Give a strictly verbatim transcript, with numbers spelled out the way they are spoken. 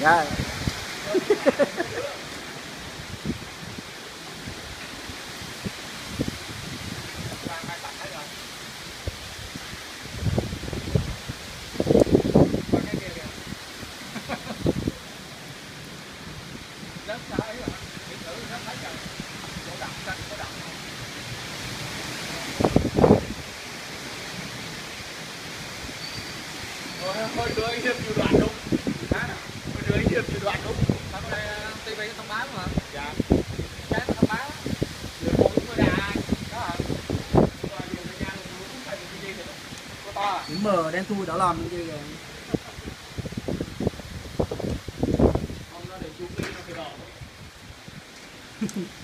Dạ. Thôi đưa anh thêm nhiều đoạn đúng. Hả? Thôi đưa anh thêm nhiều đoạn đúng. Mà có đây ti vi thông báo mà. Dạ. Cái thông báo. Rồi cô cũng có đà. Đó hả? Rồi nhiều cái nhà nó cũng phải cái gì thì có to à? Điểm mờ đang thui đỏ lòm như vậy kìa. Không nó để chú đi nó phải đỏ.